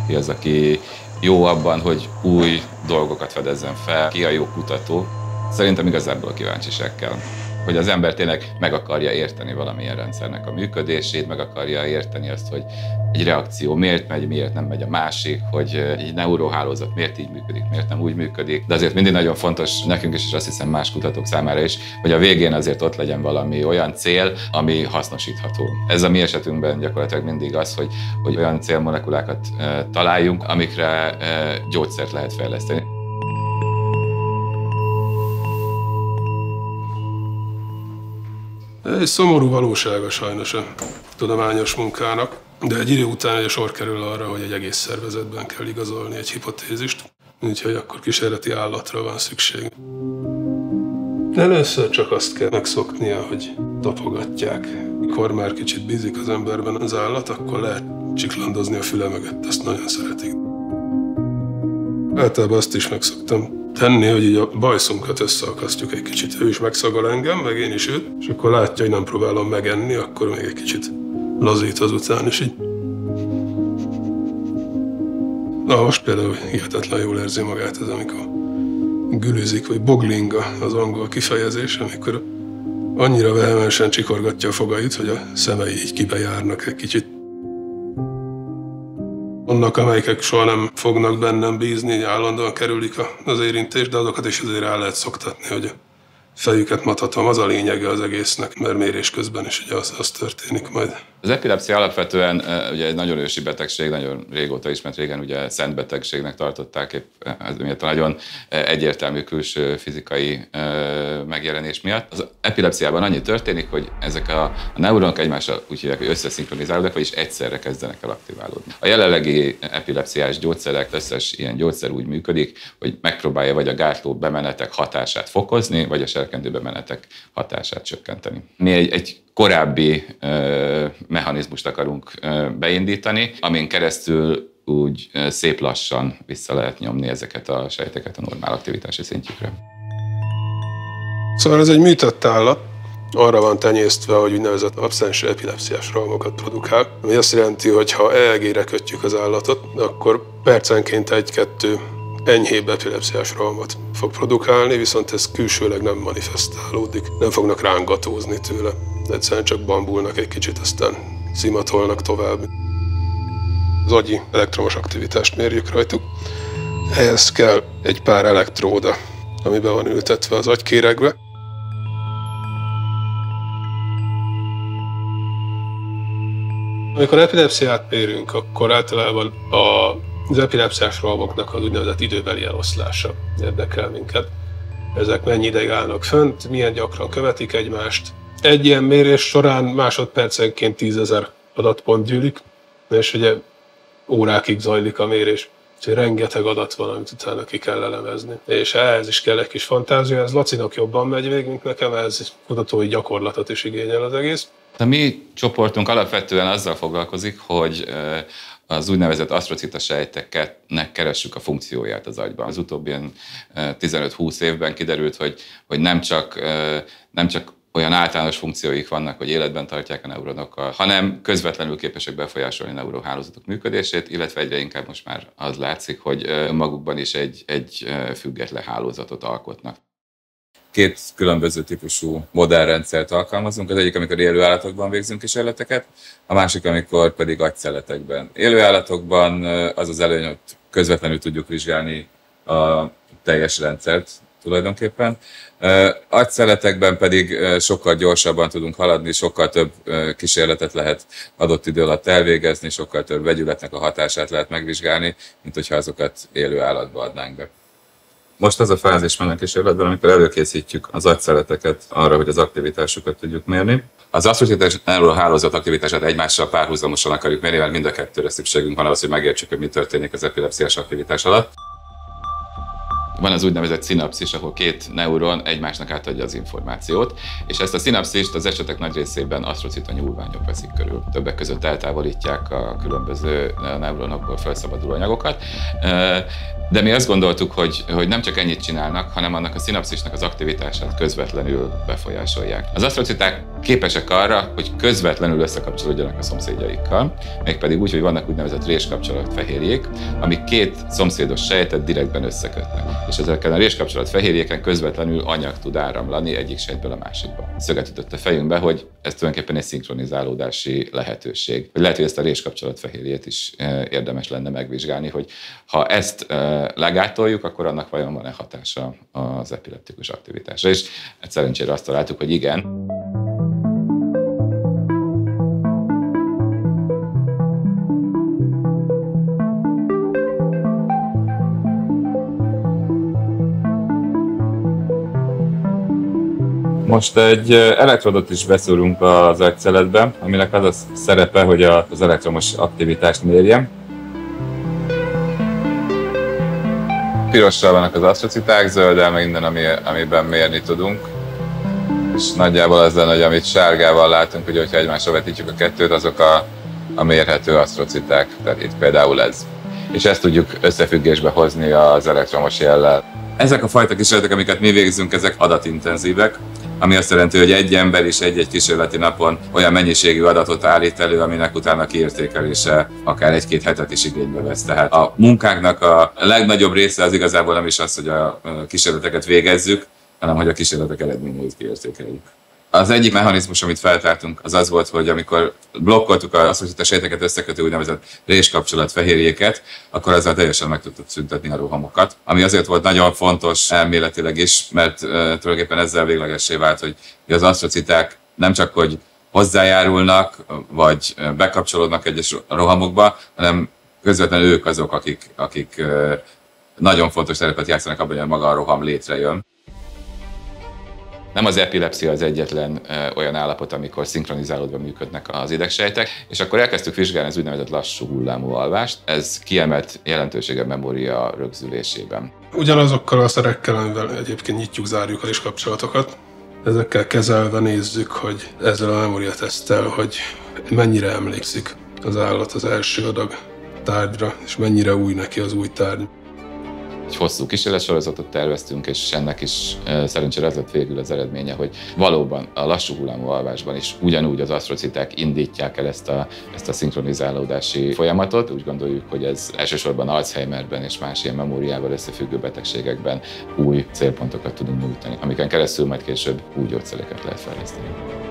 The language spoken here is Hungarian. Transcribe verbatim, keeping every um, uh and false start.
Ki az, aki jó abban, hogy új dolgokat fedezzen fel, ki a jó kutató. Szerintem igazából a kíváncsiság kell. Hogy az ember tényleg meg akarja érteni valamilyen rendszernek a működését, meg akarja érteni azt, hogy egy reakció miért megy, miért nem megy a másik, hogy egy neuróhálózat miért így működik, miért nem úgy működik. De azért mindig nagyon fontos nekünk is, és azt hiszem más kutatók számára is, hogy a végén azért ott legyen valami olyan cél, ami hasznosítható. Ez a mi esetünkben gyakorlatilag mindig az, hogy, hogy olyan célmolekulákat e, találjunk, amikre e, gyógyszert lehet fejleszteni. Egy szomorú valósága sajnos a tudományos munkának, de egy idő után egy sor kerül arra, hogy egy egész szervezetben kell igazolni egy hipotézist, úgyhogy akkor kísérleti állatra van szükség. Először csak azt kell megszoknia, hogy tapogatják. Mikor már kicsit bízik az emberben az állat, akkor lehet csiklandozni a füle mögött, azt nagyon szeretik. Általában azt is megszoktam tenni, hogy így a bajszunkat összeakasztjuk egy kicsit. Ő is megszagol engem, meg én is őt, és akkor látja, hogy nem próbálom megenni, akkor még egy kicsit lazít azután is így. Na most például hihetetlen jól érzi magát ez, amikor gülüzik, vagy boglinga az angol kifejezés, amikor annyira vehemensen csikorgatja a fogait, hogy a szemei így kibejárnak egy kicsit. Annak, amelyek soha nem fognak bennem bízni, állandóan kerülik az érintést, de azokat is azért rá lehet szoktatni, hogy a fejüket matatom. Az a lényege az egésznek, mert mérés közben is ugye az, az történik majd. Az epilepszia alapvetően ugye egy nagyon ősi betegség, nagyon régóta ismert, régen ugye szent betegségnek tartották, épp ez miatt a nagyon egyértelmű külső fizikai megjelenés miatt. Az epilepsziában annyi történik, hogy ezek a, a neuronok egymással úgy hívják, hogy összeszinkronizálódnak, vagyis egyszerre kezdenek el aktiválódni. A jelenlegi epilepsziás gyógyszerek, összes ilyen gyógyszer úgy működik, hogy megpróbálja vagy a gátló bemenetek hatását fokozni, vagy a serkentő bemenetek hatását csökkenteni. Mi egy, egy korábbi ö, mechanizmust akarunk ö, beindítani, amin keresztül úgy ö, szép lassan vissza lehet nyomni ezeket a sejteket a normál aktivitási szintjükre. Szóval ez egy műtött állat, arra van tenyésztve, hogy úgynevezett abszens epilepsziás rohamokat produkál, ami azt jelenti, hogy ha E E G-re kötjük az állatot, akkor percenként egy-kettő enyhébb epilepsziás rohamot fog produkálni, viszont ez külsőleg nem manifestálódik, nem fognak rángatózni tőle. Egyszerűen csak bambulnak egy kicsit, aztán szimatolnak tovább. Az agyi elektromos aktivitást mérjük rajtuk. Ehhez kell egy pár elektróda, ami be van ültetve az agykéregbe. Amikor epilepsziát mérünk, akkor általában a az epilepsziás rohamoknak az úgynevezett időbeli eloszlása érdekel minket. Ezek mennyi ideig állnak fönt, milyen gyakran követik egymást. Egy ilyen mérés során másodpercenként tízezer adatpont gyűlik, és ugye órákig zajlik a mérés. Úgyhogy rengeteg adat van, amit utána ki kell elemezni. És ehhez is kell egy kis fantázia, ez Lacinak jobban megy végig, mint nekem, ez kutatói gyakorlatot is igényel az egész. A mi csoportunk alapvetően azzal foglalkozik, hogy az úgynevezett asztrocita sejteknek keressük a funkcióját az agyban. Az utóbbi tizenöt-húsz évben kiderült, hogy, hogy nem, csak, nem csak olyan általános funkcióik vannak, hogy életben tartják a neuronokkal, hanem közvetlenül képesek befolyásolni a neurohálózatok működését, illetve egyre inkább most már az látszik, hogy magukban is egy, egy független hálózatot alkotnak. Két különböző típusú modellrendszert alkalmazunk. Az egyik, amikor élő állatokban végzünk kísérleteket, a másik, amikor pedig agyszelletekben. Élő állatokban az az előny, hogy közvetlenül tudjuk vizsgálni a teljes rendszert tulajdonképpen. Agyszelletekben pedig sokkal gyorsabban tudunk haladni, sokkal több kísérletet lehet adott idő alatt elvégezni, sokkal több vegyületnek a hatását lehet megvizsgálni, mint hogyha azokat élő állatba adnánk be. Most az a fázis van a kísérletben, amikor előkészítjük az agyszelleteket arra, hogy az aktivitásukat tudjuk mérni. Az asztrocita neurohálózat aktivitását egymással párhuzamosan akarjuk mérni, mert mind a kettőre szükségünk van ahhoz, hogy megértsük, hogy mi történik az epilepsziás aktivitás alatt. Van az úgynevezett szinapszis, ahol két neuron egymásnak átadja az információt, és ezt a szinapszist az esetek nagy részében asztrocita nyúlványok veszik körül. Többek között eltávolítják a különböző neuronokból felszabaduló anyagokat. De mi azt gondoltuk, hogy, hogy nem csak ennyit csinálnak, hanem annak a szinapszisnak az aktivitását közvetlenül befolyásolják. Az asztrociták képesek arra, hogy közvetlenül összekapcsolódjanak a szomszédjaikkal, mégpedig úgy, hogy vannak úgynevezett réskapcsolatfehérjék, amik két szomszédos sejtet direktben összekötnek. És ezeken a réskapcsolatfehérjéken közvetlenül anyag tud áramlani egyik sejtből a másikba. Szöget ütött a fejünkbe, hogy ez tulajdonképpen egy szinkronizálódási lehetőség. Hogy lehet, hogy ezt a réskapcsolatfehérjét is érdemes lenne megvizsgálni, hogy ha ezt legátoljuk, akkor annak vajon van-e hatása az epileptikus aktivitásra. És hát szerencsére azt találtuk, hogy igen. Most egy elektrodot is beszúrunk az agyszeletbe, aminek az a szerepe, hogy az elektromos aktivitást mérjem. Pirossal vannak az asztrociták, zölddel meg minden, ami, amiben mérni tudunk. És nagyjából az lenne, hogy amit sárgával látunk, ugye, hogyha egymásra vetítjük a kettőt, azok a, a mérhető asztrociták. Tehát itt például ez. És ezt tudjuk összefüggésbe hozni az elektromos jellel. Ezek a fajta kísérletek, amiket mi végzünk, ezek adatintenzívek, ami azt jelenti, hogy egy ember is egy-egy kísérleti napon olyan mennyiségű adatot állít elő, aminek utána kiértékelése akár egy-két hetet is igénybe vesz. Tehát a munkánknak a legnagyobb része az igazából nem is az, hogy a kísérleteket végezzük, hanem hogy a kísérletek eredményeit kiértékeljük. Az egyik mechanizmus, amit feltártunk, az az volt, hogy amikor blokkoltuk az asztrocita sejteket összekötő úgynevezett réskapcsolatfehérjéket, akkor azzal teljesen meg tudtuk szüntetni a rohamokat. Ami azért volt nagyon fontos elméletileg is, mert uh, tulajdonképpen ezzel véglegessé vált, hogy az asztrociták nem csak hogy hozzájárulnak, vagy bekapcsolódnak egyes rohamokba, hanem közvetlenül ők azok, akik, akik uh, nagyon fontos szerepet játszanak abban, hogy maga a roham létrejön. Nem az epilepszia az egyetlen olyan állapot, amikor szinkronizálódva működnek az idegsejtek, és akkor elkezdtük vizsgálni az úgynevezett lassú hullámú alvást. Ez kiemelt jelentősége memória rögzülésében. Ugyanazokkal a szerekkel, amivel egyébként nyitjuk, zárjuk a réskapcsolatokat, ezekkel kezelve nézzük, hogy ezzel a memóriateszttel, hogy mennyire emlékszik az állat az első adag tárgyra, és mennyire új neki az új tárgy. Egy hosszú kísérletsorozatot terveztünk, és ennek is e, szerencsére ez lett végül az eredménye, hogy valóban a lassú hullámú alvásban is ugyanúgy az asztrociták indítják el ezt a, ezt a szinkronizálódási folyamatot. Úgy gondoljuk, hogy ez elsősorban Alzheimerben és más ilyen memóriával összefüggő betegségekben új célpontokat tudunk nyújtani, amiken keresztül majd később új gyógyszereket lehet fejleszteni.